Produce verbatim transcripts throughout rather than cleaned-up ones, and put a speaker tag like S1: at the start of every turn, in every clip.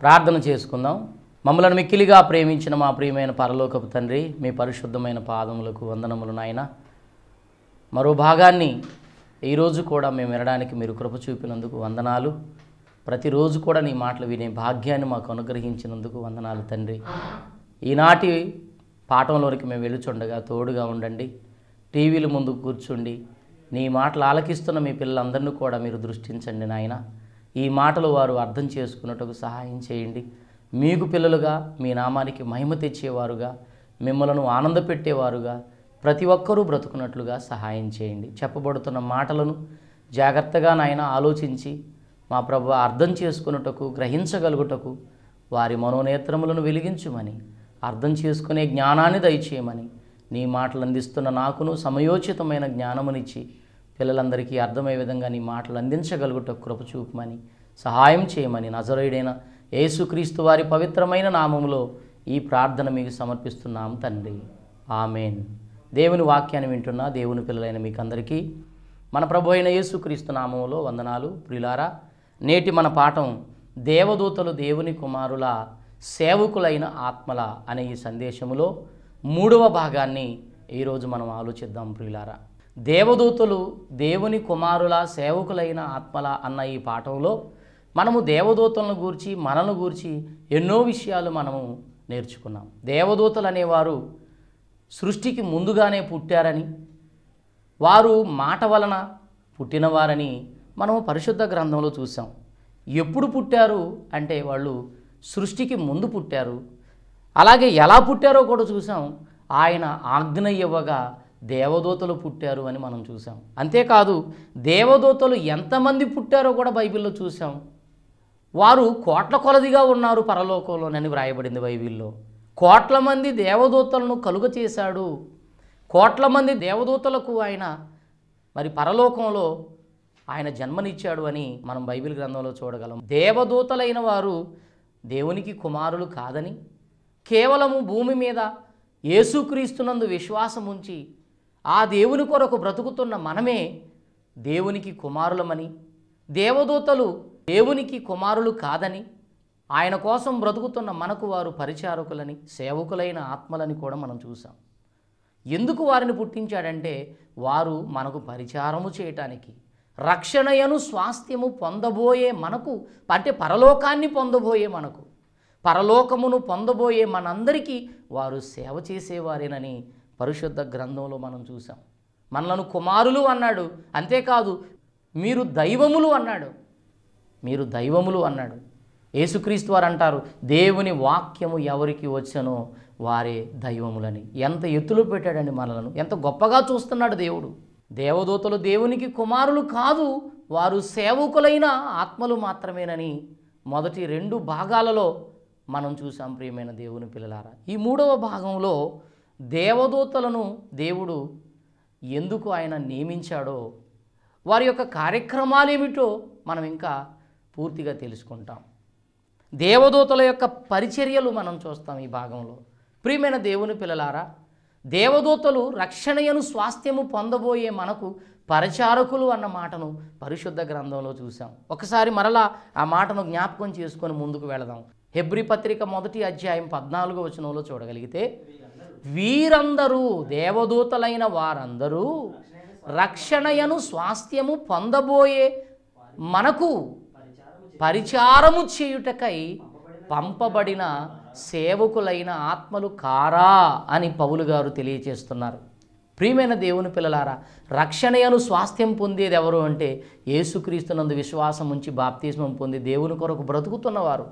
S1: ప్రార్థన చేసుకుందాం. మమ్మలను మిక్కిలిగా ప్రేమించిన మా ప్రియమైన పరలోకపు తండ్రి, మీ పరిశుద్ధమైన పాదములకు వందనములు నాయన. మరో భాగాన్ని ఈరోజు కూడా మేము వినడానికి మీరు కృప చూపినందుకు వందనాలు. ప్రతిరోజు కూడా నీ మాటలు వినే భాగ్యాన్ని మాకు అనుగ్రహించినందుకు వందనాలు తండ్రి. ఈనాటి పాఠంలోనికి మేము వెళుచుండగా తోడుగా ఉండండి. టీవీల ముందు కూర్చుండి నీ మాటలు ఆలకిస్తున్న మీ పిల్లలందరినీ కూడా మీరు దృష్టించండి నాయన. ఈ మాటలు వారు అర్థం చేసుకున్నట్టుకు సహాయం చేయండి. మీకు పిల్లలుగా మీ నామానికి మహిమ తెచ్చేవారుగా, మిమ్మలను ఆనందపెట్టేవారుగా ప్రతి ఒక్కరూ బ్రతుకున్నట్లుగా సహాయం చేయండి. చెప్పబడుతున్న మాటలను జాగ్రత్తగా నాయన ఆలోచించి మా ప్రభువా అర్థం చేసుకున్నట్టుకు, గ్రహించగలుగుటకు వారి మనోనేత్రములను వెలిగించుమని, అర్థం చేసుకునే జ్ఞానాన్ని దయచేయమని, నీ మాటలు అందిస్తున్న నాకును సమయోచితమైన జ్ఞానమునిచ్చి పిల్లలందరికీ అర్థమయ్యే విధంగా నీ మాటలు అందించగలుగుటకు కృప చూపమని, సహాయం చేయమని నజరేయుడైన యేసుక్రీస్తు వారి పవిత్రమైన నామములో ఈ ప్రార్థన మీకు సమర్పిస్తున్నాం తండ్రి. ఆమెన్. దేవుని వాక్యాన్ని వింటున్న దేవుని పిల్లలైన మీకు అందరికీ మన ప్రభు అయిన యేసుక్రీస్తు నామములో వందనాలు. ప్రియులారా, నేటి మన పాఠం దేవదూతలు దేవుని కుమారుల సేవకులైన ఆత్మల అనే ఈ సందేశములో మూడవ భాగాన్ని ఈరోజు మనం ఆలోచిద్దాం. ప్రియులారా, దేవదూతలు దేవుని కుమారుల సేవకులైన ఆత్మల అన్న ఈ పాఠంలో మనము దేవదూతలను గూర్చి, మనను గూర్చి ఎన్నో విషయాలు మనము నేర్చుకున్నాం. దేవదూతలు అనేవారు సృష్టికి ముందుగానే పుట్టారని, వారు మాట వలన పుట్టినవారని మనము పరిశుద్ధ గ్రంథంలో చూసాం. ఎప్పుడు పుట్టారు అంటే వాళ్ళు సృష్టికి ముందు పుట్టారు. అలాగే ఎలా పుట్టారో కూడా చూసాం. ఆయన ఆజ్ఞ ఇవ్వగా దేవదూతలు పుట్టారు అని మనం చూసాం. అంతేకాదు, దేవదూతలు ఎంతమంది పుట్టారో కూడా బైబిల్లో చూసాం. వారు కోట్ల కొలదిగా ఉన్నారు పరలోకంలోనని వ్రాయబడింది బైబిల్లో. కోట్ల మంది దేవదూతలను కలుగ చేశాడు. కోట్ల మంది దేవదూతలకు ఆయన మరి పరలోకంలో ఆయన జన్మనిచ్చాడు అని మనం బైబిల్ గ్రంథంలో చూడగలం. దేవదూతలైన వారు దేవునికి కుమారులు కాదని, కేవలము భూమి మీద యేసుక్రీస్తునందు విశ్వాసం ఉంచి ఆ దేవుని కొరకు బ్రతుకుతున్న మనమే దేవునికి కుమారులమని, దేవదూతలు దేవునికి కుమారులు కాదని, ఆయన కోసం బ్రతుకుతున్న మనకు వారు పరిచారకులని, సేవకులైన ఆత్మలని కూడా మనం చూసాం. ఎందుకు వారిని పుట్టించాడంటే వారు మనకు పరిచారము చేయటానికి, రక్షణయను స్వాస్థ్యము పొందబోయే మనకు, అంటే పరలోకాన్ని పొందబోయే మనకు, పరలోకమును పొందబోయే మనందరికీ వారు సేవ చేసేవారేనని పరిశుద్ధ గ్రంథంలో మనం చూసాం. మనలను కుమారులు అన్నాడు. అంతేకాదు, మీరు దైవములు అన్నాడు. మీరు దైవములు అన్నాడు. యేసుక్రీస్తు వారు అంటారు, దేవుని వాక్యము ఎవరికి వచ్చనో వారే దైవములని. ఎంత ఎత్తులో పెట్టాడండి మనలను, ఎంత గొప్పగా చూస్తున్నాడు దేవుడు. దేవదూతలు దేవునికి కుమారులు కాదు, వారు సేవకులైన ఆత్మలు మాత్రమేనని మొదటి రెండు భాగాలలో మనం చూసాం. ప్రియమైన దేవుని పిల్లలారా, ఈ మూడవ భాగంలో దేవదూతలను దేవుడు ఎందుకు ఆయన నియమించాడో, వారి యొక్క కార్యక్రమాలు ఏమిటో మనం ఇంకా పూర్తిగా తెలుసుకుంటాం. దేవదూతల యొక్క పరిచర్యలు మనం చూస్తాం ఈ భాగంలో. ప్రియమైన దేవుని పిల్లలారా, దేవదూతలు రక్షణయను స్వాస్థ్యము పొందబోయే మనకు పరిచారకులు అన్న మాటను పరిశుద్ధ గ్రంథంలో చూసాం. ఒకసారి మరలా ఆ మాటను జ్ఞాపకం చేసుకొని ముందుకు వెళదాం. హెబ్రీ పత్రిక మొదటి అధ్యాయం పద్నాలుగో వచనంలో చూడగలిగితే, వీరందరూ దేవదూతలైన వారందరూ రక్షణయను స్వాస్థ్యము పొందబోయే మనకు పరిచారము చేయుటకై పంపబడిన సేవకులైన ఆత్మలు కారా అని పౌలు గారు తెలియజేస్తున్నారు. ప్రియమైన దేవుని పిల్లలారా, రక్షణయను స్వాస్థ్యం పొందేది ఎవరు అంటే యేసుక్రీస్తునందు విశ్వాసం ఉంచి బాప్తిస్మం పొంది దేవుని కొరకు బ్రతుకుతున్నవారు,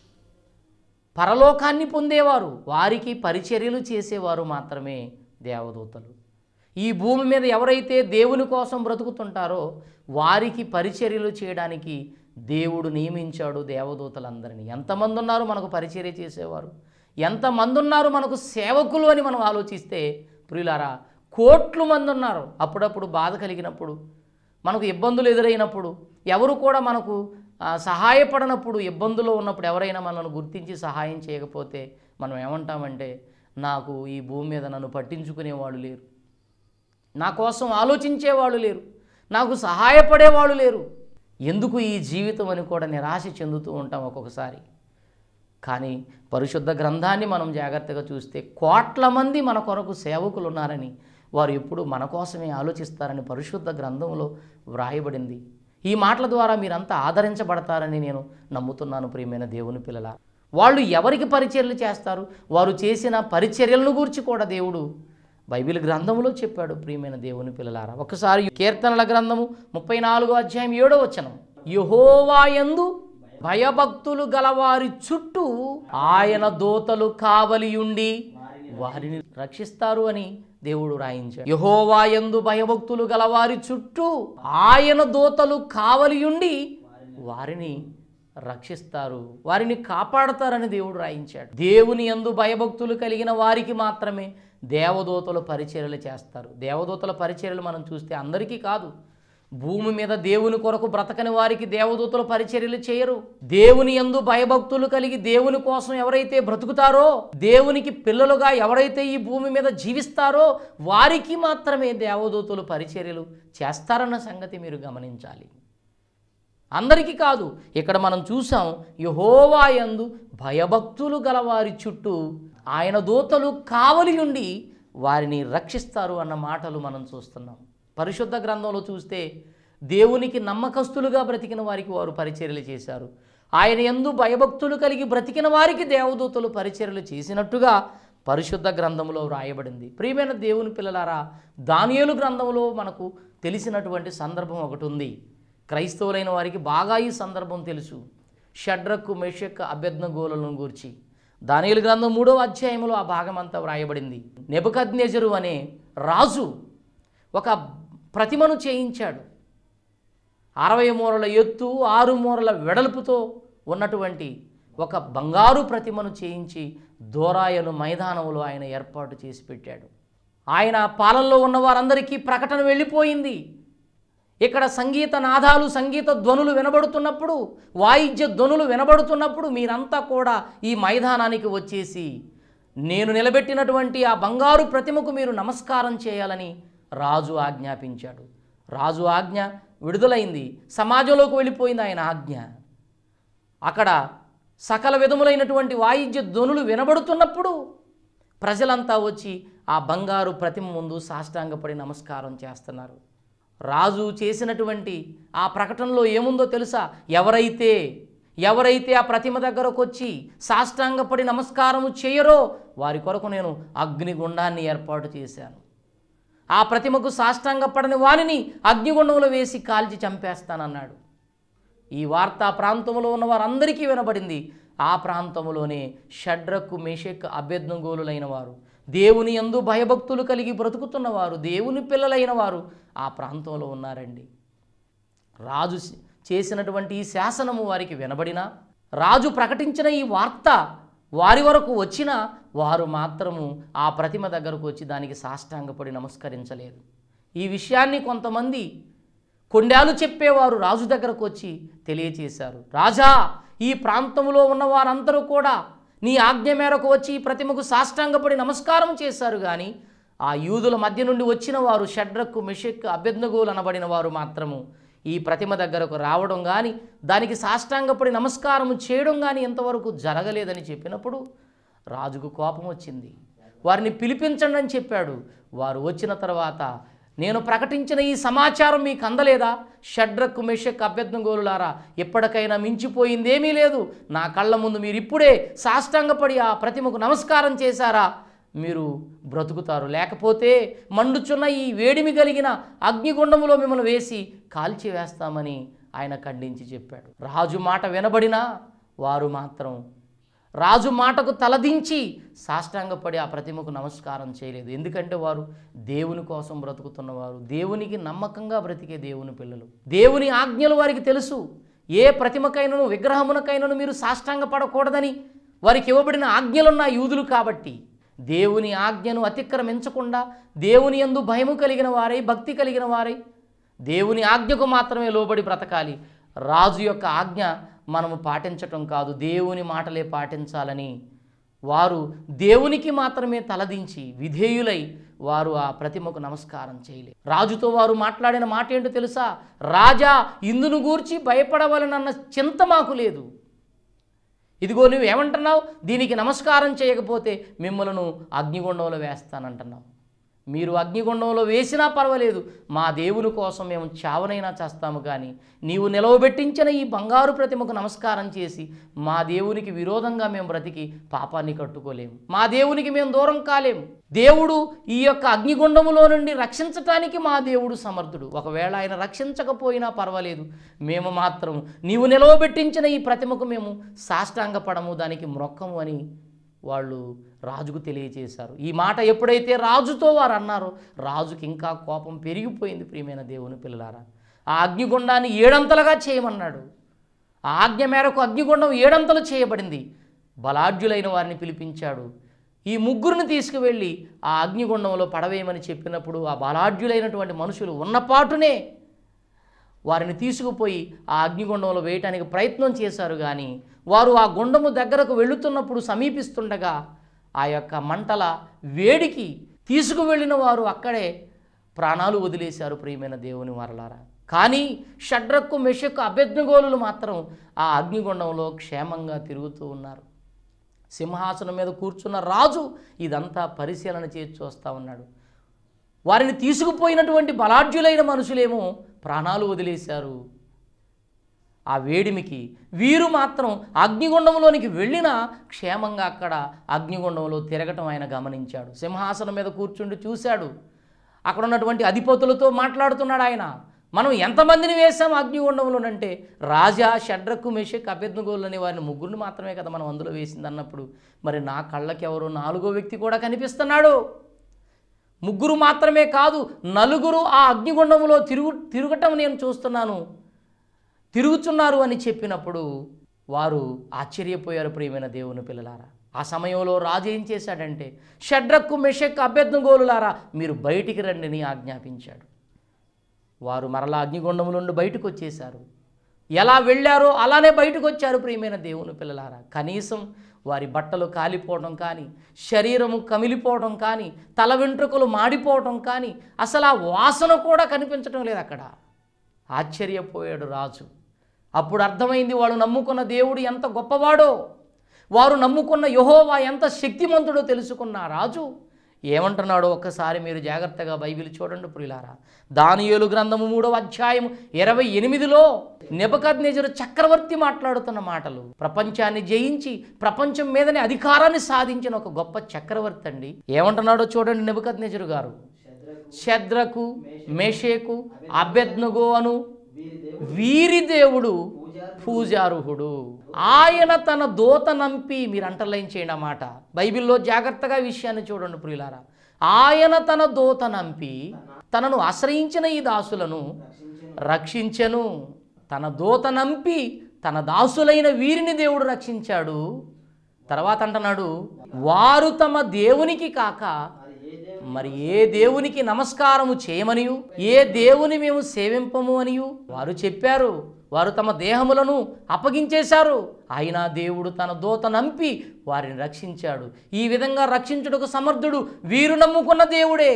S1: పరలోకాన్ని పొందేవారు, వారికి పరిచర్యలు చేసేవారు మాత్రమే దేవదూతలు. ఈ భూమి మీద ఎవరైతే దేవుని కోసం బ్రతుకుతుంటారో వారికి పరిచర్యలు చేయడానికి దేవుడు నియమించాడు దేవదూతలందరినీ. ఎంతమంది ఉన్నారు మనకు పరిచర్య చేసేవారు, ఎంతమంది ఉన్నారు మనకు సేవకులు అని మనం ఆలోచిస్తే ప్రియులారా, కోట్లు మంది ఉన్నారు. అప్పుడప్పుడు బాధ కలిగినప్పుడు, మనకు ఇబ్బందులు ఎదురైనప్పుడు, ఎవరు కూడా మనకు సహాయపడనప్పుడు, ఇబ్బందులో ఉన్నప్పుడు ఎవరైనా మనల్ని గుర్తించి సహాయం చేయకపోతే మనం ఏమంటామంటే, నాకు ఈ భూమి మీద నన్ను పట్టించుకునేవాళ్ళు లేరు, నా కోసం ఆలోచించేవాళ్ళు లేరు, నాకు సహాయపడేవాళ్ళు లేరు, ఎందుకు ఈ జీవితం అని కూడా నిరాశ చెందుతూ ఉంటాం ఒక్కొక్కసారి. కానీ పరిశుద్ధ గ్రంథాన్ని మనం జాగ్రత్తగా చూస్తే కోట్ల మంది మన కొరకు సేవకులు ఉన్నారని, వారు ఎప్పుడు మన కోసమే ఆలోచిస్తారని పరిశుద్ధ గ్రంథంలో వ్రాయబడింది. ఈ మాటల ద్వారా మీరంతా ఆదరించబడతారని నేను నమ్ముతున్నాను. ప్రియమైన దేవుని పిల్లల, వాళ్ళు ఎవరికి పరిచర్యలు చేస్తారు, వారు చేసిన పరిచర్యలను గూర్చి కూడా దేవుడు బైబిల్ గ్రంథంలో చెప్పాడు. ప్రియమైన దేవుని పిల్లలారా, ఒకసారి కీర్తనల గ్రంథము ముప్పై నాలుగో అధ్యాయం ఏడో వచనం, యెహోవా యందు భయభక్తులు గలవారి చుట్టూ ఆయన దూతలు కావలియుండి వారిని రక్షిస్తారు అని దేవుడు రాయించాడు. యెహోవా యందు భయభక్తులు గలవారి చుట్టూ ఆయన దూతలు కావలియుండి వారిని రక్షిస్తారు, వారిని కాపాడతారని దేవుడు రాయించాడు. దేవుని యందు భయభక్తులు కలిగిన వారికి మాత్రమే దేవదూతలు పరిచర్యలు చేస్తారు. దేవదూతల పరిచర్యలు మనం చూస్తే అందరికీ కాదు. భూమి మీద దేవుని కొరకు బ్రతకని వారికి దేవదూతలు పరిచర్యలు చేయరు. దేవుని యందు భయభక్తులు కలిగి దేవుని కోసం ఎవరైతే బ్రతుకుతారో, దేవునికి పిల్లలుగా ఎవరైతే ఈ భూమి మీద జీవిస్తారో వారికి మాత్రమే దేవదూతలు పరిచర్యలు చేస్తారన్న సంగతి మీరు గమనించాలి. అందరికీ కాదు. ఇక్కడ మనం చూసాం, యెహోవా యందు భయభక్తులు గలవారి చుట్టూ ఆయన దూతలు కావలి ఉండి వారిని రక్షిస్తారు అన్న మాటలు మనం చూస్తున్నాం. పరిశుద్ధ గ్రంథంలో చూస్తే దేవునికి నమ్మకస్తులుగా బ్రతికిన వారికి వారు పరిచర్యలు చేశారు. ఆయన యందు భయభక్తులు కలిగి బ్రతికిన వారికి దేవదూతలు పరిచర్యలు చేసినట్టుగా పరిశుద్ధ గ్రంథంలో వ్రాయబడింది. ప్రియమైన దేవుని పిల్లలారా, దానియేలు గ్రంథంలో మనకు తెలిసినటువంటి సందర్భం ఒకటి ఉంది. క్రైస్తవులైన వారికి బాగా ఈ సందర్భం తెలుసు. షడ్రకు మెషక్ అబేద్నెగోలను గూర్చి దానియేలు గ్రంథం మూడవ అధ్యాయంలో ఆ భాగం అంతా వ్రాయబడింది. నెబుకద్నెజరు అనే రాజు ఒక ప్రతిమను చేయించాడు. అరవై మూరల ఎత్తు, ఆరు మూరల వెడల్పుతో ఉన్నటువంటి ఒక బంగారు ప్రతిమను చేయించి దోరాయను మైదానంలో ఆయన ఏర్పాటు చేసి పెట్టాడు. ఆయన పాలనలో ఉన్న వారందరికీ ప్రకటన వెళ్ళిపోయింది. ఇక్కడ సంగీత నాదాలు, సంగీత ధ్వనులు వినబడుతున్నప్పుడు, వాయిద్య ధ్వనులు వినబడుతున్నప్పుడు మీరంతా కూడా ఈ మైదానానికి వచ్చేసి నేను నిలబెట్టినటువంటి ఆ బంగారు ప్రతిమకు మీరు నమస్కారం చేయాలని రాజు ఆజ్ఞాపించాడు. రాజు ఆజ్ఞ విడుదలైంది, సమాజంలోకి వెళ్ళిపోయింది ఆయన ఆజ్ఞ. అక్కడ సకల విధములైనటువంటి వాయిద్య ధ్వనులు వినబడుతున్నప్పుడు ప్రజలంతా వచ్చి ఆ బంగారు ప్రతిమ ముందు సాష్టాంగపడి నమస్కారం చేస్తున్నారు. రాజు చేసినటువంటి ఆ ప్రకటనలో ఏముందో తెలుసా? ఎవరైతే ఎవరైతే ఆ ప్రతిమ దగ్గరకు వచ్చి సాష్టాంగపడి నమస్కారము చేయరో వారి కొరకు నేను అగ్నిగుండాన్ని ఏర్పాటు చేశాను. ఆ ప్రతిమకు సాష్టాంగపడని వారిని అగ్నిగుండంలో వేసి కాల్చి చంపేస్తానన్నాడు. ఈ వార్త ప్రాంతంలో ఉన్న వారందరికీ వినబడింది. ఆ ప్రాంతంలోనే షడ్రకు మెషక్ అబేద్నెగోలులైన వారు, దేవుని యందు భయభక్తులు కలిగి బ్రతుకుతున్నవారు, దేవుని పిల్లలైన వారు ఆ ప్రాంతంలో ఉన్నారండి. రాజు చేసినటువంటి ఈ శాసనము వారికి వినబడినా, రాజు ప్రకటించిన ఈ వార్త వారి వరకు వచ్చినా వారు మాత్రము ఆ ప్రతిమ దగ్గరకు వచ్చి దానికి సాష్టాంగపడి నమస్కరించలేదు. ఈ విషయాన్ని కొంతమంది కొండాలు చెప్పేవారు రాజు దగ్గరకు వచ్చి తెలియచేశారు. రాజా, ఈ ప్రాంతంలో ఉన్న వారందరూ కూడా నీ ఆజ్ఞ మేరకు వచ్చి ఈ ప్రతిమకు సాష్టాంగపడి నమస్కారం చేశారు, కానీ ఆ యూదుల మధ్య నుండి వచ్చిన వారు షడ్రకు మెషక్ అబేద్నెగోలు అనబడిన వారు మాత్రము ఈ ప్రతిమ దగ్గరకు రావడం కానీ దానికి సాష్టాంగపడి నమస్కారం చేయడం కానీ ఎంతవరకు జరగలేదని చెప్పినప్పుడు రాజుకు కోపం వచ్చింది. వారిని పిలిపించండి అని చెప్పాడు. వారు వచ్చిన తర్వాత, నేను ప్రకటించిన ఈ సమాచారం మీకు అందలేదా? షడ్రకు మెషక్ అబేద్నెగోలులారా, ఎప్పటికైనా మించిపోయిందేమీ లేదు. నా కళ్ళ ముందు మీరు ఇప్పుడే సాష్టాంగపడి ఆ ప్రతిమకు నమస్కారం చేశారా, మీరు బ్రతుకుతారు. లేకపోతే మండుచున్న ఈ వేడిమి కలిగిన అగ్నిగుండములో మిమ్మల్ని వేసి కాల్చి వేస్తామని ఆయన ఖండించి చెప్పాడు. రాజు మాట వినబడినా వారు మాత్రం రాజు మాటకు తలదించి సాష్టాంగపడి ఆ ప్రతిమకు నమస్కారం చేయలేదు. ఎందుకంటే వారు దేవుని కోసం బ్రతుకుతున్నవారు, దేవునికి నమ్మకంగా బ్రతికే దేవుని పిల్లలు. దేవుని ఆజ్ఞలు వారికి తెలుసు. ఏ ప్రతిమకైనను విగ్రహమునకైనను మీరు సాష్టాంగపడకూడదని వారికి ఇవ్వబడిన ఆజ్ఞలున్న యూదులు కాబట్టి దేవుని ఆజ్ఞను అతిక్రమించకుండా దేవుని యందు భయము కలిగిన వారై, భక్తి కలిగిన వారై దేవుని ఆజ్ఞకు మాత్రమే లోబడి బ్రతకాలి. రాజు యొక్క ఆజ్ఞ మనము పాటించటం కాదు, దేవుని మాటలే పాటించాలని వారు దేవునికి మాత్రమే తలదించి విధేయులై వారు ఆ ప్రతిమకు నమస్కారం చేయలేదు. రాజుతో వారు మాట్లాడిన మాట ఏంటో తెలుసా? రాజా, ఇందును గూర్చి భయపడవలనన్న చింత మాకు లేదు. ఇదిగో నువ్వు ఏమంటున్నావు, దీనికి నమస్కారం చేయకపోతే మిమ్మల్ని అగ్నిగుండంలో వేస్తానంటున్నావు. మీరు అగ్నిగుండంలో వేసినా పర్వాలేదు, మా దేవుని కోసం మేము చావనైనా చేస్తాము, కానీ నీవు నిలవబెట్టించిన ఈ బంగారు ప్రతిమకు నమస్కారం చేసి మా దేవునికి విరోధంగా మేము బ్రతికి పాపాన్ని కట్టుకోలేము, మా దేవునికి మేము దూరం కాలేము. దేవుడు ఈ యొక్క అగ్నిగుండములో నుండి రక్షించటానికి మా దేవుడు సమర్థుడు. ఒకవేళ ఆయన రక్షించకపోయినా పర్వాలేదు, మేము మాత్రం నీవు నిలవబెట్టించిన ఈ ప్రతిమకు మేము సాష్టాంగపడము, దానికి మ్రొక్కము అని వాళ్ళు రాజుకు తెలియజేశారు. ఈ మాట ఎప్పుడైతే రాజుతో వారు అన్నారో రాజుకి ఇంకా కోపం పెరిగిపోయింది. ప్రియమైన దేవుని పిల్లలారా, ఆ అగ్నిగుండాన్ని ఏడంతలుగా చేయమన్నాడు. ఆ ఆజ్ఞ మేరకు అగ్నిగుండం ఏడంతలు చేయబడింది. బలాఢ్యులైన వారిని పిలిపించాడు. ఈ ముగ్గురిని తీసుకువెళ్ళి ఆ అగ్నిగుండంలో పడవేయమని చెప్పినప్పుడు ఆ బలాఢ్యులైనటువంటి మనుషులు ఉన్నపాటునే వారిని తీసుకుపోయి ఆ అగ్నిగుండంలో వేయటానికి ప్రయత్నం చేశారు. కానీ వారు ఆ గుండము దగ్గరకు వెళుతున్నప్పుడు సమీపిస్తుండగా ఆ యొక్క మంటల వేడికి తీసుకువెళ్ళిన వారు అక్కడే ప్రాణాలు వదిలేశారు. ప్రియమైన దేవుని వారలారా, కానీ షడ్రకు మెషకు అబేద్నెగోలు మాత్రం ఆ అగ్నిగుండంలో క్షేమంగా తిరుగుతూ ఉన్నారు. సింహాసనం మీద కూర్చున్న రాజు ఇదంతా పరిశీలన చేసి చూస్తూ ఉన్నాడు. వారిని తీసుకుపోయినటువంటి బలాఢ్యులైన మనుషులేమో ప్రాణాలు వదిలేశారు ఆ వేడిమికి. వీరు మాత్రం అగ్నిగుండంలోనికి వెళ్ళినా క్షేమంగా అక్కడ అగ్నిగుండంలో తిరగటం ఆయన గమనించాడు. సింహాసనం మీద కూర్చుండి చూశాడు. అక్కడ ఉన్నటువంటి అధిపతులతో మాట్లాడుతున్నాడు ఆయన. మనం ఎంతమందిని వేసాం అగ్నిగుండంలోనంటే రాజా, షడ్రకు, మెషక్, అబేద్నెగోలు అనే వారిని ముగ్గురిని మాత్రమే కదా మనం అందులో వేసింది అన్నప్పుడు, మరి నా కళ్ళకి ఎవరో నాలుగో వ్యక్తి కూడా కనిపిస్తున్నాడు. ముగ్గురు మాత్రమే కాదు, నలుగురు ఆ అగ్నిగుండంలో తిరుగు తిరగటం నేను చూస్తున్నాను, తిరుగుతున్నారు అని చెప్పినప్పుడు వారు ఆశ్చర్యపోయారు. ప్రియమైన దేవుని పిల్లలారా, ఆ సమయంలో రాజు ఏం చేశాడంటే, షడ్రకు, మెషక్, అబేద్నెగోలులారా మీరు బయటికి రండి అని ఆజ్ఞాపించాడు. వారు మరలా అగ్నిగుండం నుండి బయటకు వచ్చేశారు. ఎలా వెళ్ళారో అలానే బయటకు వచ్చారు. ప్రియమైన దేవుని పిల్లలారా, కనీసం వారి బట్టలు కాలిపోవడం కానీ, శరీరము కమిలిపోవడం కానీ, తల వెంట్రుకలు మాడిపోవడం కానీ, అసలు ఆ వాసన కూడా కనిపించడం లేదు అక్కడ. ఆశ్చర్యపోయాడు రాజు. అప్పుడు అర్థమైంది వాళ్ళు నమ్ముకున్న దేవుడు ఎంత గొప్పవాడో, వారు నమ్ముకున్న యెహోవా ఎంత శక్తిమంతుడో తెలుసుకున్న రాజు ఏమంటున్నాడో ఒక్కసారి మీరు జాగ్రత్తగా బైబిల్ చూడండి ప్రియులారా. దానియేలు గ్రంథము మూడవ అధ్యాయం ఇరవై ఎనిమిదిలో నెబుకద్నెజరు చక్రవర్తి మాట్లాడుతున్న మాటలు. ప్రపంచాన్ని జయించి ప్రపంచం మీదనే అధికారాన్ని సాధించిన ఒక గొప్ప చక్రవర్తి అండి. ఏమంటున్నాడో చూడండి నెబుకద్నెజరు గారు. షద్రకు, మేషేకు, అబేద్నెగో అను వీరి దేవుడు పూజార్హుడు. ఆయన తన దూత నంపి, మీరు అంటర్లైన్ చేయండి ఆ మాట, బైబిల్లో జాగ్రత్తగా విషయాన్ని చూడండి ప్రియులారా. ఆయన తన దూత నంపి తనను ఆశ్రయించిన ఈ దాసులను రక్షించెను. తన దూత నంపి తన దాసులైన వీరిని దేవుడు రక్షించాడు. తర్వాత అంటున్నాడు, వారు తమ దేవునికి కాక మరి ఏ దేవునికి నమస్కారము చేయమనియు, ఏ దేవుని మేము సేవింపము అనియు వారు చెప్పారు. వారు తమ దేహములను అప్పగించేశారు. అయినా దేవుడు తన దూత నంపి వారిని రక్షించాడు. ఈ విధంగా రక్షించుటకు సమర్థుడు వీరు నమ్ముకున్న దేవుడే.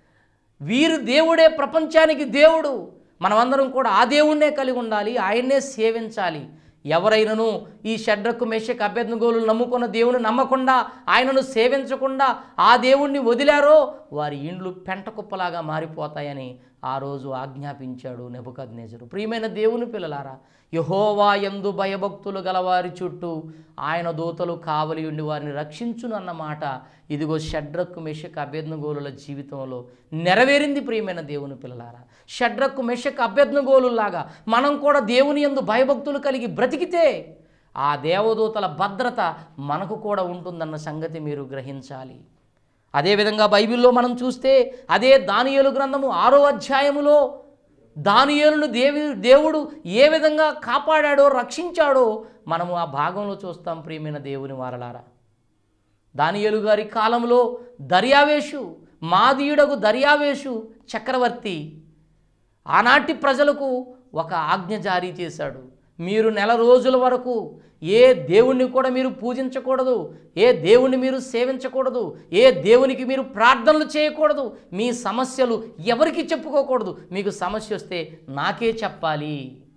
S1: వీరు దేవుడే ప్రపంచానికి దేవుడు. మనమందరం కూడా ఆ దేవుణ్ణే కలిగి ఉండాలి, ఆయన్నే సేవించాలి. ఎవరైనను ఈ షడ్రకు, మెషక్, అబేద్నెగోలు నమ్ముకున్న దేవుని నమ్మకుండా, ఆయనను సేవించకుండా ఆ దేవుణ్ణి వదిలారో వారి ఇండ్లు పెంట కుప్పలాగా మారిపోతాయని ఆ రోజు ఆజ్ఞాపించాడు నెబుకద్నెజరు. ప్రియమైన దేవుని పిల్లలారా, యెహోవా యందు భయభక్తులు గలవారి చుట్టూ ఆయన దూతలు కావలి ఉండి వారిని రక్షించును అన్నమాట ఇదిగో షడ్రకు, మెషక్, అబేద్నెగోలుల జీవితంలో నెరవేరింది. ప్రియమైన దేవుని పిల్లలారా, షడ్రకు, మెషక్, అబేద్నెగోలులాగా మనం కూడా దేవుని యందు భయభక్తులు కలిగి బ్రతికితే ఆ దేవదూతల భద్రత మనకు కూడా ఉంటుందన్న సంగతి మీరు గ్రహించాలి. అదేవిధంగా బైబిల్లో మనం చూస్తే అదే దానియేలు గ్రంథము ఆరో అధ్యాయములో దానియేలును దేవి దేవుడు ఏ విధంగా కాపాడాడో, రక్షించాడో మనము ఆ భాగంలో చూస్తాం. ప్రియమైన దేవుని వారలారా, దానియేలు గారి కాలంలో దర్యావేషు, మాదీయుడకు దర్యావేషు చక్రవర్తి ఆనాటి ప్రజలకు ఒక ఆజ్ఞ జారీ చేశాడు. మీరు నెల రోజుల వరకు ఏ దేవుణ్ణి కూడా మీరు పూజించకూడదు, ఏ దేవుణ్ణి మీరు సేవించకూడదు, ఏ దేవునికి మీరు ప్రార్థనలు చేయకూడదు, మీ సమస్యలు ఎవరికి చెప్పుకోకూడదు. మీకు సమస్య వస్తే నాకే చెప్పాలి,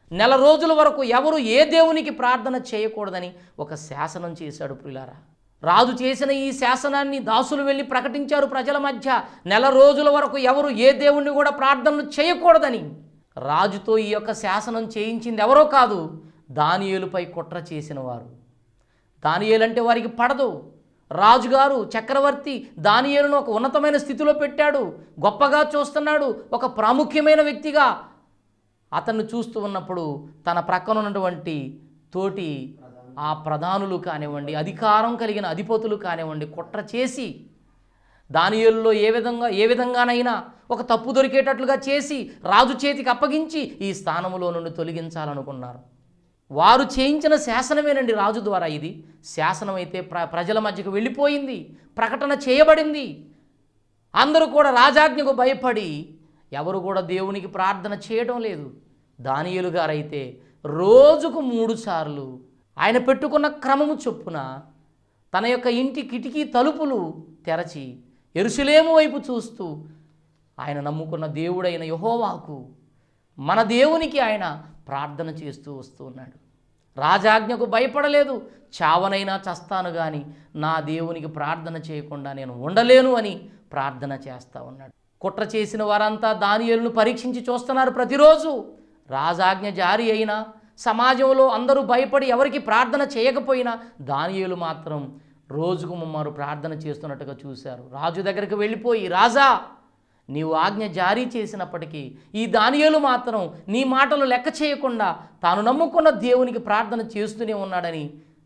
S1: నెల రోజుల వరకు ఎవరు ఏ దేవునికి ప్రార్థన చేయకూడదని ఒక శాసనం చేశాడు ప్రియులారా. రాజు చేసిన ఈ శాసనాన్ని దాసులు వెళ్ళి ప్రకటించారు ప్రజల మధ్య. నెల రోజుల వరకు ఎవరు ఏ దేవుణ్ణి కూడా ప్రార్థనలు చేయకూడదని. రాజుతో ఈ యొక్క శాసనం చేయించింది ఎవరో కాదు, దానియేలుపై కుట్ర చేసిన వారు. దానియేలు అంటే వారికి పడదు. రాజుగారు చక్రవర్తి దానియేలును ఒక ఉన్నతమైన స్థితిలో పెట్టాడు, గొప్పగా చూస్తున్నాడు, ఒక ప్రాముఖ్యమైన వ్యక్తిగా అతన్ని చూస్తూ ఉన్నప్పుడు తన ప్రక్కన ఉన్నటువంటి తోటి ఆ ప్రధానులు కానివ్వండి, అధికారం కలిగిన అధిపతులు కానివ్వండి, కుట్ర చేసి దానియేలులో ఏ విధంగా ఏ విధంగానైనా ఒక తప్పు దొరికేటట్లుగా చేసి రాజు చేతికి అప్పగించి ఈ స్థానంలో నుండి తొలగించాలనుకున్నారు. వారు చేయించిన శాసనమేనండి రాజు ద్వారా. ఇది శాసనం అయితే ప్ర ప్రజల మధ్యకు వెళ్ళిపోయింది, ప్రకటన చేయబడింది. అందరూ కూడా రాజాజ్ఞకు భయపడి ఎవరు కూడా దేవునికి ప్రార్థన చేయడం లేదు. దానియేలు గారైతే రోజుకు మూడు సార్లు ఆయన పెట్టుకున్న క్రమము చొప్పున తన యొక్క ఇంటి కిటికీ తలుపులు తెరచి యెరూషలేము వైపు చూస్తూ ఆయన నమ్ముకున్న దేవుడైన యెహోవాకు, మన దేవునికి ఆయన ప్రార్థన చేస్తూ వస్తూ ఉన్నాడు. రాజాజ్ఞకు భయపడలేదు. చావనైనా చస్తాను కానీ నా దేవునికి ప్రార్థన చేయకుండా నేను ఉండలేను అని ప్రార్థన చేస్తూ ఉన్నాడు. కుట్ర చేసిన వారంతా దానియేలును పరీక్షించి చూస్తున్నారు ప్రతిరోజు. రాజాజ్ఞ జారీ అయినా సమాజంలో అందరూ భయపడి ఎవరికి ప్రార్థన చేయకపోయినా దానియేలు మాత్రం రోజుకు ముమ్మారు ప్రార్థన చేస్తున్నట్టుగా చూశారు. రాజు దగ్గరికి వెళ్ళిపోయి, రాజా నీవు ఆజ్ఞ జారీ చేసినప్పటికీ ఈ దానియేలు మాత్రం నీ మాటలు లెక్క చేయకుండా తాను నమ్ముకున్న దేవునికి ప్రార్థన చేస్తూనే ఉన్నాడని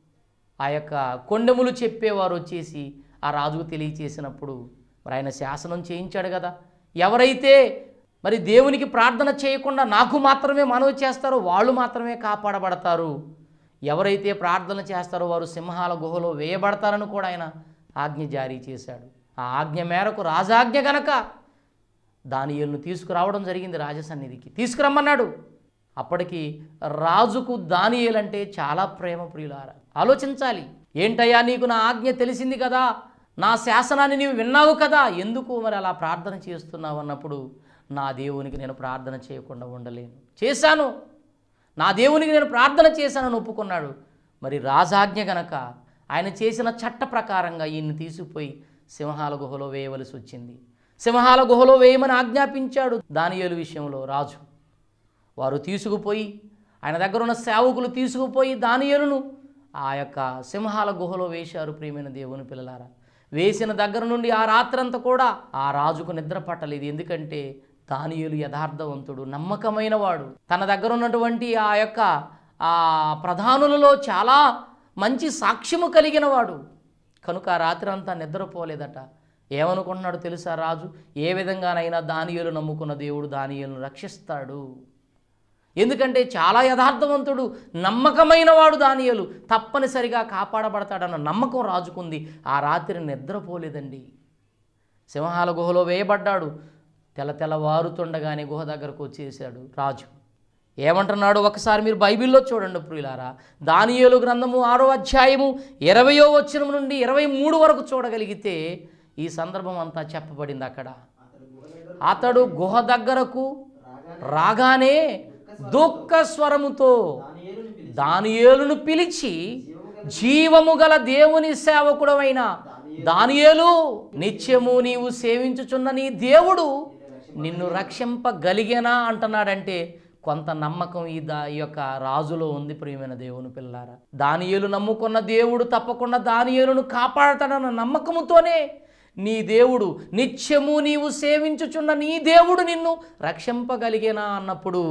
S1: ఆ యొక్క కొండెములు చెప్పేవారు వచ్చేసి ఆ రాజుకు తెలియచేసినప్పుడు మరి ఆయన శాసనం చేయించాడు కదా, ఎవరైతే మరి దేవునికి ప్రార్థన చేయకుండా నాకు మాత్రమే మనవి చేస్తారో వాళ్ళు మాత్రమే కాపాడబడతారు, ఎవరైతే ప్రార్థన చేస్తారో వారు సింహాల గుహలో వేయబడతారని కూడా ఆయన ఆజ్ఞ జారీ చేశాడు. ఆ ఆజ్ఞ మేరకు రాజాజ్ఞ గనక దానియేలును తీసుకురావడం జరిగింది రాజసన్నిధికి. తీసుకురమ్మన్నాడు. అప్పటికి రాజుకు దానియేలు అంటే చాలా ప్రేమ ప్రియులారా. ఆలోచించాలి, ఏంటయ్యా నీకు నా ఆజ్ఞ తెలిసింది కదా, నా శాసనాన్ని నీవు విన్నావు కదా, ఎందుకు మరి అలా ప్రార్థన చేస్తున్నావు అన్నప్పుడు, నా దేవునికి నేను ప్రార్థన చేయకుండా ఉండలేను, చేశాను, నా దేవునికి నేను ప్రార్థన చేశానని ఒప్పుకున్నాడు. మరి రాజాజ్ఞ గనక ఆయన చేసిన చట్ట ప్రకారంగా ఈయన్ని తీసుకుపోయి సింహాల గుహలో వేయవలసి వచ్చింది. సింహాల గుహలో వేయమని ఆజ్ఞాపించాడు దానియేలు విషయంలో రాజు. వారు తీసుకుపోయి ఆయన దగ్గర ఉన్న సేవకులు తీసుకుపోయి దానియేలును ఆ యొక్క సింహాల గుహలో వేశారు. ప్రియమైన దేవుని పిల్లలారా, వేసిన దగ్గర నుండి ఆ రాత్రంతా కూడా ఆ రాజుకు నిద్ర పట్టలేదు. ఎందుకంటే దానియేలు యథార్థవంతుడు, నమ్మకమైన వాడు, తన దగ్గర ఉన్నటువంటి ఆ యొక్క ఆ ప్రధానులలో చాలా మంచి సాక్ష్యము కలిగిన వాడు కనుక ఆ రాత్రి అంతా నిద్రపోలేదట. ఏమనుకుంటున్నాడు తెలుసా రాజు, ఏ విధంగానైనా దానియేలు నమ్ముకున్న దేవుడు దానియేలును రక్షిస్తాడు, ఎందుకంటే చాలా యథార్థవంతుడు, నమ్మకమైన వాడు దానియేలు, తప్పనిసరిగా కాపాడబడతాడన్న నమ్మకం రాజుకుంది. ఆ రాత్రి నిద్రపోలేదండి. సింహాల గుహలో వేయబడ్డాడు. తెల్ల తెల్లవారుతుండగానే గుహ దగ్గరకు వచ్చేసాడు రాజు. ఏమంటున్నాడు ఒకసారి మీరు బైబిల్లో చూడండి ప్రియులారా. దానియేలు గ్రంథము ఆరో అధ్యాయము ఇరవయో వచనం నుండి ఇరవై మూడు వరకు చూడగలిగితే ఈ సందర్భం అంతా చెప్పబడింది. అక్కడ అతడు గుహ దగ్గరకు రాగానే దుఃఖ స్వరముతో దానియేలును పిలిచి, జీవము గల దేవుని సేవకుడవైన దానియేలు, నిత్యము నీవు సేవించుచున్న నీ దేవుడు నిన్ను రక్షింపగలిగేనా అంటున్నాడంటే కొంత నమ్మకం ఈ దా ఈ యొక్క రాజులో ఉంది. ప్రియమైన దేవుని పిల్లారా, దానియేలు నమ్ముకున్న దేవుడు తప్పకుండా దానియేలును కాపాడతాడన్న నమ్మకముతోనే నీ దేవుడు, నిత్యము నీవు సేవించుచున్న నీ దేవుడు నిన్ను రక్షింపగలిగేనా అన్నప్పుడు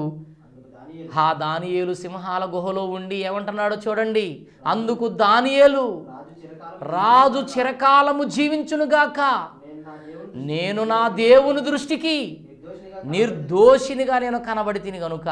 S1: ఆ దానియేలు సింహాల గుహలో ఉండి ఏమంటున్నాడో చూడండి. అందుకు దానియేలు, రాజు చిరకాలము జీవించునుగాక, నేను నా దేవుని దృష్టికి నిర్దోషినిగా నేను కనబడి తిని గనుక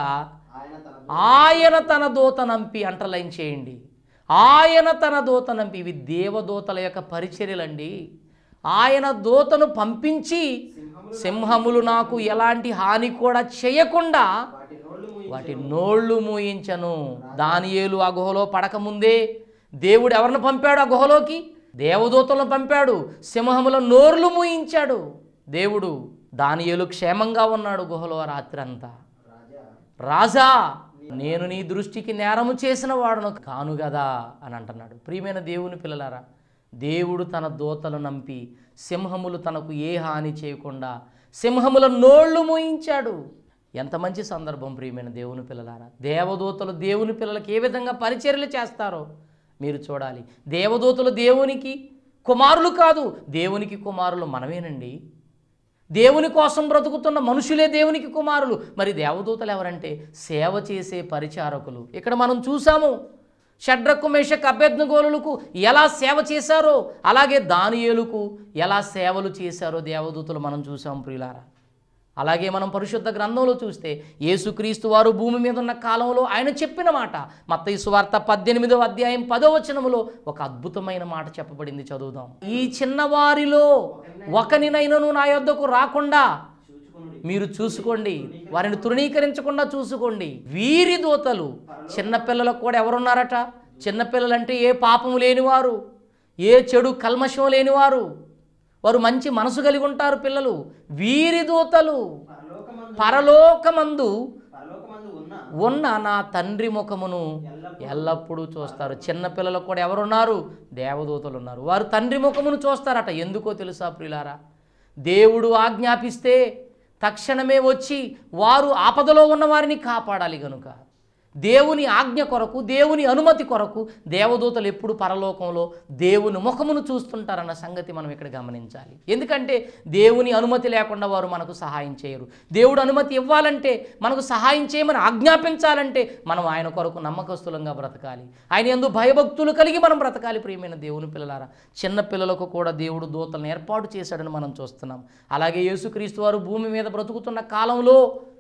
S1: ఆయన తన దూతనంపి, అంటర్లైన్ చేయండి, ఆయన తన దూతనంపి, ఇవి దేవదూతల యొక్క పరిచర్యలండి. ఆయన దూతను పంపించి సింహములు నాకు ఎలాంటి హాని కూడా చేయకుండా వాటి నోళ్ళు మూయించను. దానియేలు ఆ గుహలో పడకముందే దేవుడు ఎవరిని పంపాడు? ఆ గుహలోకి దేవదూతలను పంపాడు. సింహముల నోర్లు మూయించాడు దేవుడు. దానియేలు క్షేమంగా ఉన్నాడు గుహలో రాత్రి అంతా. రాజా, నేను నీ దృష్టికి నేరము చేసిన వాడును కాను కదా అని అంటున్నాడు. ప్రియమైన దేవుని పిల్లలారా, దేవుడు తన దూతలు నంపి సింహములు తనకు ఏ హాని చేయకుండా సింహముల నోళ్లు మూయించాడు. ఎంత మంచి సందర్భం ప్రియమైన దేవుని పిల్లలారా. దేవదూతలు దేవుని పిల్లలకి ఏ విధంగా పరిచర్యలు చేస్తారో మీరు చూడాలి. దేవదూతలు దేవునికి కుమారులు కాదు, దేవునికి కుమారులు మనమేనండి. దేవుని కోసం బ్రతుకుతున్న మనుషులే దేవునికి కుమారులు. మరి దేవదూతలు ఎవరంటే సేవ చేసే పరిచారకులు. ఇక్కడ మనం చూసాము షడ్రకు మేషకు అబేద్నెగోలకు ఎలా సేవ చేశారో, అలాగే దానియేలుకు ఎలా సేవలు చేశారో దేవదూతలు మనం చూసాం ప్రియులారా. అలాగే మనం పరిశుద్ధ గ్రంథంలో చూస్తే యేసుక్రీస్తు వారు భూమి మీద ఉన్న కాలంలో ఆయన చెప్పిన మాట మత్తయి సువార్త పద్దెనిమిదవ అధ్యాయం పదో వచనములో ఒక అద్భుతమైన మాట చెప్పబడింది. చదువుదాం. ఈ చిన్నవారిలో ఒకనినైనను నా యొద్దకు రాకుండా మీరు చూసుకోండి, వారిని తృణీకరించకుండా చూసుకోండి. వీరి దూతలు చిన్నపిల్లలకు కూడా ఎవరున్నారట? చిన్నపిల్లలంటే ఏ పాపము లేనివారు, ఏ చెడు కల్మషం లేనివారు, వారు మంచి మనసు కలిగి ఉంటారు పిల్లలు. వీరి దూతలు పరలోకమందు ఉన్న నా తండ్రి ముఖమును ఎల్లప్పుడూ చూస్తారు. చిన్నపిల్లలకు కూడా ఎవరున్నారు? దేవదూతలు ఉన్నారు. వారు తండ్రి ముఖమును చూస్తారట. ఎందుకో తెలుసా ప్రియులారా? దేవుడు ఆజ్ఞాపిస్తే తక్షణమే వచ్చి వారు ఆపదలో ఉన్న వారిని కాపాడాలి గనుక దేవుని ఆజ్ఞ కొరకు, దేవుని అనుమతి కొరకు దేవదూతలు ఎప్పుడు పరలోకంలో దేవుని ముఖమును చూస్తుంటారన్న సంగతి మనం ఇక్కడ గమనించాలి. ఎందుకంటే దేవుని అనుమతి లేకుండా వారు మనకు సహాయం చేయరు. దేవుడు అనుమతి ఇవ్వాలంటే, మనకు సహాయం చేయమని ఆజ్ఞాపించాలంటే మనం ఆయన కొరకు నమ్మకస్తులంగా బ్రతకాలి. ఆయన యందు భయభక్తులు కలిగి మనం బ్రతకాలి. ప్రియమైన దేవుని పిల్లలారా, చిన్న పిల్లలకు కూడా దేవుడు దూతలను ఏర్పాటు చేశాడని మనం చూస్తున్నాం. అలాగే యేసుక్రీస్తు వారు భూమి మీద బ్రతుకుతున్న కాలంలో,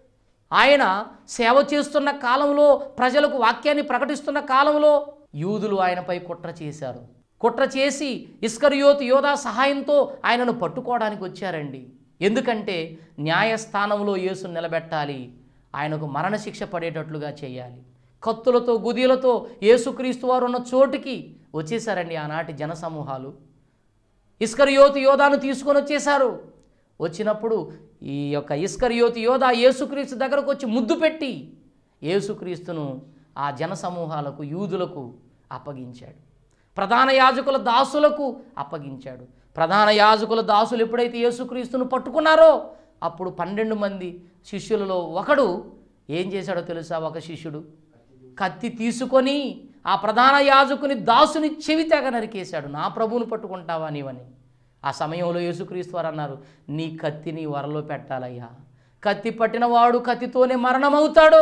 S1: ఆయన సేవ చేస్తున్న కాలంలో, ప్రజలకు వాక్యాన్ని ప్రకటిస్తున్న కాలంలో యూదులు ఆయనపై కుట్ర చేశారు. కుట్ర చేసి ఇస్కరియోతు యోధా సహాయంతో ఆయనను పట్టుకోవడానికి వచ్చారండి. ఎందుకంటే న్యాయస్థానంలో యేసును నిలబెట్టాలి, ఆయనకు మరణశిక్ష పడేటట్లుగా చేయాలి. కత్తులతో, గుదిలతో యేసుక్రీస్తు వారు ఉన్న చోటుకి వచ్చేసారండి ఆనాటి జనసమూహాలు. ఇస్కరియోతు యోధాను తీసుకొని వచ్చేశారు. వచ్చినప్పుడు ఈ యొక్క ఇస్కరియోతు యోధా యేసుక్రీస్తు దగ్గరకు వచ్చి ముద్దు పెట్టి యేసుక్రీస్తును ఆ జన సమూహాలకు, యూదులకు అప్పగించాడు. ప్రధాన యాజకుల దాసులకు అప్పగించాడు. ప్రధాన యాజకుల దాసులు ఎప్పుడైతే యేసుక్రీస్తును పట్టుకున్నారో అప్పుడు పన్నెండు మంది శిష్యులలో ఒకడు ఏం చేశాడో తెలుసా? ఒక శిష్యుడు కత్తి తీసుకొని ఆ ప్రధాన యాజకుని దాసుని చెవి తెగ నరికేశాడు. నా ప్రభువును పట్టుకుంటావా నీవని. ఆ సమయంలో యేసుక్రీస్తు వారు అన్నారు, నీ కత్తిని వరలో పెట్టాలయ్యా, కత్తి పట్టిన వాడు కత్తితోనే మరణమవుతాడు.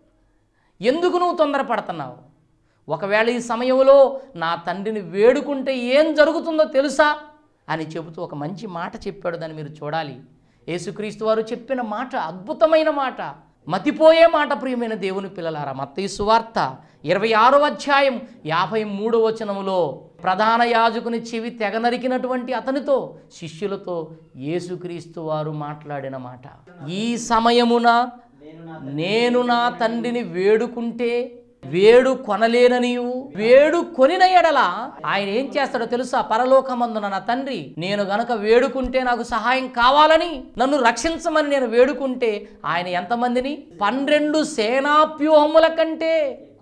S1: ఎందుకు నువ్వు తొందరపడుతున్నావు? ఒకవేళ ఈ సమయంలో నా తండ్రిని వేడుకుంటే ఏం జరుగుతుందో తెలుసా అని చెబుతూ ఒక మంచి మాట చెప్పాడు. దాన్ని మీరు చూడాలి. యేసుక్రీస్తు వారు చెప్పిన మాట అద్భుతమైన మాట, మతిపోయే మాట. ప్రియమైన దేవుని పిల్లలారా, మత్తయి సువార్త ఇరవై ఆరో అధ్యాయం యాభై మూడో వచనములో ప్రధాన యాజకుని చెవి తెగ నరికినటువంటి అతనితో, శిష్యులతో యేసుక్రీస్తు వారు మాట్లాడిన మాట, ఈ సమయమున నేను నా తండ్రిని వేడుకుంటే వేడు కొనలేననియు, వేడు కొనిన ఎడల ఆయన ఏం చేస్తాడో తెలుసా? పరలోకమందున నా తండ్రి నేను గనక వేడుకుంటే నాకు సహాయం కావాలని, నన్ను రక్షించమని నేను వేడుకుంటే ఆయన ఎంతమందిని? పన్నెండు సేనాప్యూహముల కంటే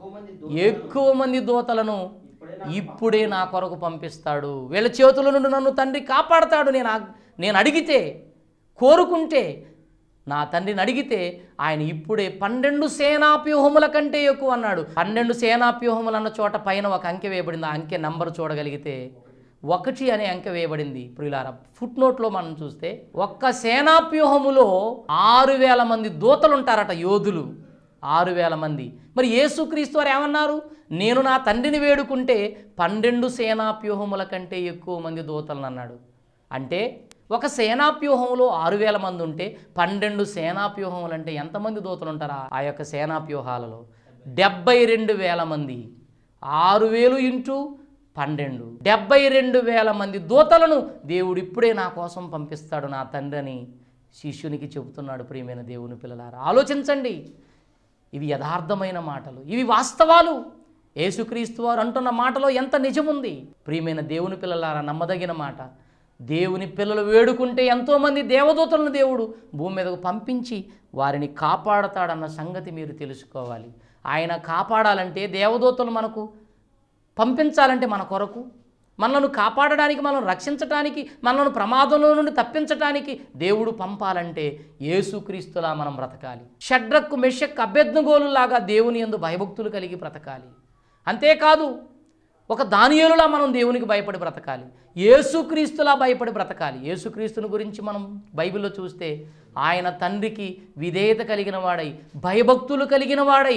S1: ఎక్కువ మంది దూతలను ఇప్పుడే నా కొరకు పంపిస్తాడు. వీళ్ళ చేతుల నుండి నన్ను తండ్రి కాపాడతాడు. నేను నేను అడిగితే, కోరుకుంటే, నా తండ్రిని అడిగితే ఆయన ఇప్పుడే పన్నెండు సేనాప్యూహముల కంటే ఎక్కువ అన్నాడు. పన్నెండు సేనాప్యూహములు అన్న చోట పైన ఒక అంకె వేయబడింది. ఆ అంకె నంబర్ చూడగలిగితే ఒకటి అనే అంకె వేయబడింది. ప్రియులారా, ఫుట్ నోట్లో మనం చూస్తే ఒక్క సేనాప్యూహములో ఆరు వేల మంది దూతలు ఉంటారట, యోధులు ఆరు వేల మంది. మరి యేసుక్రీస్తు వారు ఏమన్నారు? నేను నా తండ్రిని వేడుకుంటే పన్నెండు సేనాప్యూహముల కంటే ఎక్కువ మంది దూతలను అన్నాడు. అంటే ఒక సేనాప్యూహంలో ఆరు వేల మంది ఉంటే పన్నెండు సేనాప్యూహములు అంటే ఎంతమంది దూతలు ఉంటారా? ఆ యొక్క సేనాప్యూహాలలో డెబ్బై రెండు వేల మంది. ఆరు వేలు ఇంటూ పన్నెండు, డెబ్బై రెండు వేల మంది దూతలను దేవుడు ఇప్పుడే నా కోసం పంపిస్తాడు నా తండ్రి అని శిష్యునికి చెబుతున్నాడు. ప్రియమైన దేవుని పిల్లలారా, ఆలోచించండి. ఇవి యథార్థమైన మాటలు, ఇవి వాస్తవాలు. యేసుక్రీస్తు వారు అంటున్న మాటలో ఎంత నిజముంది. ప్రియమైన దేవుని పిల్లలారా, నమ్మదగిన మాట. దేవుని పిల్లలు వేడుకుంటే ఎంతోమంది దేవదూతలను దేవుడు భూమి మీదకు పంపించి వారిని కాపాడతాడన్న సంగతి మీరు తెలుసుకోవాలి. ఆయన కాపాడాలంటే, దేవదూతలు మనకు పంపించాలంటే మన కొరకు, మనల్ని కాపాడడానికి, మనల్ని రక్షించడానికి, మనల్ని ప్రమాదంలో నుండి తప్పించడానికి దేవుడు పంపాలంటే యేసుక్రీస్తులా మనం బ్రతకాలి. షడ్రకు మెషక్ అబేద్నెగోలులాగా దేవుని యందు భయభక్తులు కలిగి బ్రతకాలి. అంతేకాదు ఒక దానియేలులా మనం దేవునికి భయపడి బ్రతకాలి. యేసుక్రీస్తులా భయపడి బ్రతకాలి. యేసుక్రీస్తుని గురించి మనం బైబిల్లో చూస్తే ఆయన తండ్రికి విధేయత కలిగిన వాడై, భయభక్తులు కలిగిన వాడై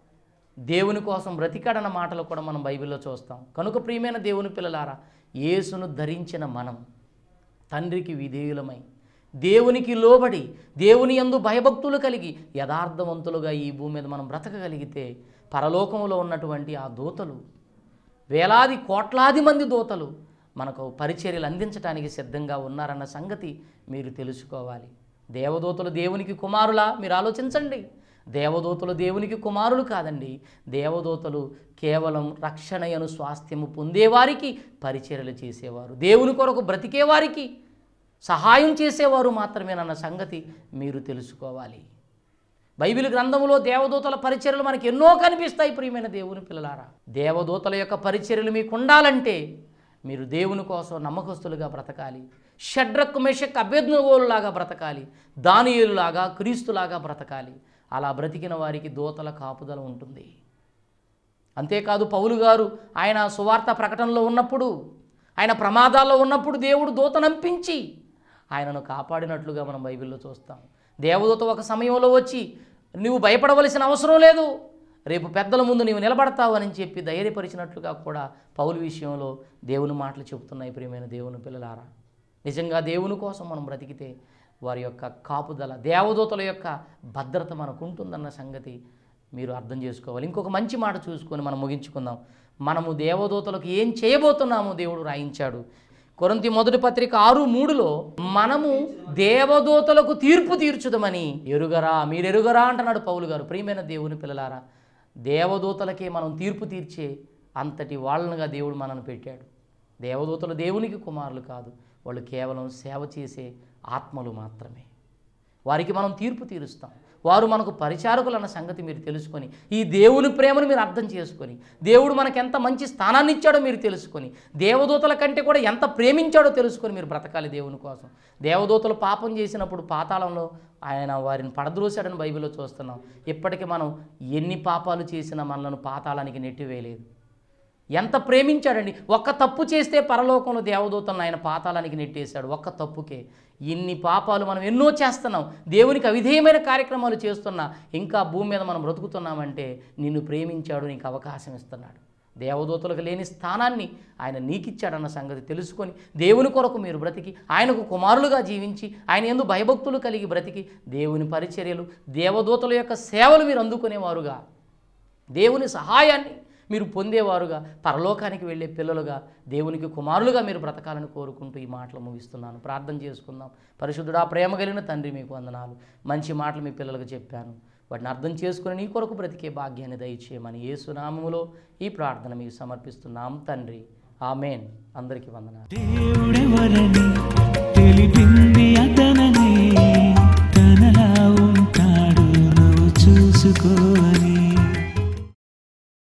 S1: దేవుని కోసం బ్రతికాడన్న మాటలు కూడా మనం బైబిల్లో చూస్తాం. కనుక ప్రియమైన దేవుని పిల్లలారా, యేసును ధరించిన మనం తండ్రికి విధేయులమై, దేవునికి లోబడి, దేవుని యందు భయభక్తులు కలిగి యథార్థవంతులుగా ఈ భూమి మీద మనం బ్రతకగలిగితే పరలోకంలో ఉన్నటువంటి ఆ దూతలు, వేలాది కోట్లాది మంది దూతలు మనకు పరిచర్యలు అందించడానికి సిద్ధంగా ఉన్నారన్న సంగతి మీరు తెలుసుకోవాలి. దేవదూతలు దేవునికి కుమారులా? మీరు ఆలోచించండి. దేవదూతలు దేవునికి కుమారులు కాదండి. దేవదూతలు కేవలం రక్షణయను స్వాస్థ్యము పొందేవారికి పరిచర్యలు చేసేవారు, దేవుని కొరకు బ్రతికేవారికి సహాయం చేసేవారు మాత్రమేనన్న సంగతి మీరు తెలుసుకోవాలి. బైబిల్ గ్రంథంలో దేవదూతల పరిచర్యలు మనకు ఎన్నో కనిపిస్తాయి. ప్రియమైన దేవుని పిల్లలారా, దేవదూతల యొక్క పరిచర్యలు మీకు ఉండాలంటే మీరు దేవుని కోసం నమ్మకస్తులుగా బ్రతకాలి. షడ్రకు మెషక్ అబేద్నెగోలులాగా బ్రతకాలి. దానియేలులాగా, క్రీస్తులాగా బ్రతకాలి. అలా బ్రతికిన వారికి దూతల కాపుదల ఉంటుంది. అంతేకాదు పౌలు గారు ఆయన సువార్త ప్రకటనలో ఉన్నప్పుడు, ఆయన ప్రమాదాల్లో ఉన్నప్పుడు దేవుడు దూతనంపించి ఆయనను కాపాడినట్లుగా మనం బైబిల్లో చూస్తాం. దేవదూత ఒక సమయంలో వచ్చి నువ్వు భయపడవలసిన అవసరం లేదు, రేపు పెద్దల ముందు నీవు నిలబడతావు అని చెప్పి ధైర్యపరిచినట్లుగా కూడా పౌలు విషయంలో దేవుని మాటలు చెబుతున్నాయి. ప్రియమైన దేవుని పిల్లలారా, నిజంగా దేవుని కోసం మనం బ్రతికితే వారి యొక్క కాపుదల, దేవదూతల యొక్క భద్రత మనకు ఉంటుందన్న సంగతి మీరు అర్థం చేసుకోవాలి. ఇంకొక మంచి మాట చూసుకొని మనం ముగించుకుందాం. మనము దేవదూతలకు ఏం చేయబోతున్నామో దేవుడు రాయించాడు. కొరింథీ మొదటి పత్రిక ఆరు మూడులో మనము దేవదూతలకు తీర్పు తీర్చుదమని ఎరుగరా, మీరు ఎరుగరా అంటున్నాడు పౌలు గారు. ప్రియమైన దేవుని పిల్లలారా, దేవదూతలకే మనం తీర్పు తీర్చే అంతటి వాళ్ళనుగా దేవుడు మనల్ని పెట్టాడు. దేవదూతలు దేవునికి కుమారులు కాదు, వాళ్ళు కేవలం సేవ చేసే ఆత్మలు మాత్రమే. వారికి మనం తీర్పు తీరుస్తాం. వారు మనకు పరిచారకులు అన్న సంగతి మీరు తెలుసుకొని, ఈ దేవుని ప్రేమను మీరు అర్థం చేసుకొని, దేవుడు మనకు ఎంత మంచి స్థానాన్ని ఇచ్చాడో మీరు తెలుసుకొని, దేవదూతల కంటే కూడా ఎంత ప్రేమించాడో తెలుసుకొని మీరు బ్రతకాలి దేవుని కోసం. దేవదూతలు పాపం చేసినప్పుడు పాతాళంలో ఆయన వారిని పడద్రోశాడని బైబిల్లో చూస్తున్నాం. ఇప్పటికీ మనం ఎన్ని పాపాలు చేసినా మనలను పాతాళానికి నెట్టివేయలేదు. ఎంత ప్రేమించాడండి. ఒక్క తప్పు చేస్తే పరలోకంలో దేవదూతలను ఆయన పాతాళానికి నెట్టేశాడు. ఒక్క తప్పుకే ఇన్ని పాపాలు మనం ఎన్నో చేస్తున్నాం, దేవునికి అవిధేయమైన కార్యక్రమాలు చేస్తున్నా ఇంకా భూమి మీద మనం బ్రతుకుతున్నామంటే నిన్ను ప్రేమించాడు, నీకు అవకాశం ఇస్తున్నాడు. దేవదూతలకు లేని స్థానాన్ని ఆయన నీకిచ్చాడన్న సంగతి తెలుసుకొని దేవుని కొరకు మీరు బ్రతికి, ఆయనకు కుమారులుగా జీవించి, ఆయన యందు భయభక్తులు కలిగి బ్రతికి దేవుని పరిచర్యలు, దేవదూతల యొక్క సేవలు మీరు అందుకునేవారుగా, దేవుని సహాయాన్ని మీరు పొందేవారుగా, పరలోకానికి వెళ్ళే పిల్లలుగా, దేవునికి కుమారులుగా మీరు బ్రతకాలని కోరుకుంటూ ఈ మాటలు ముగిస్తున్నాను. ప్రార్థన చేసుకుందాం. పరిశుద్ధుడా, ప్రేమ కలిగిన తండ్రి, మీకు వందనాలు. మంచి మాటలు మీ పిల్లలకు చెప్పాను, వాటిని అర్థం చేసుకుని నీ కొరకు బ్రతికే భాగ్యాన్ని దయచేయమని యేసు నామములో ఈ ప్రార్థన మీకు సమర్పిస్తున్నాం తండ్రి. ఆమేన్. అందరికీ వందనాలు.